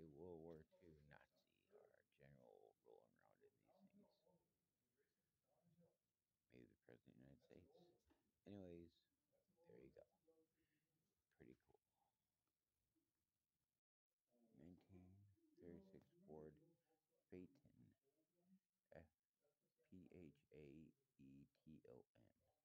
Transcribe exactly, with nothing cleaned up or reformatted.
World War Two Nazi or general rolling around in these things. Maybe the President of the United States. Anyways, there you go. Pretty cool. nineteen thirty-six Ford Phaeton. F P H A E T O N.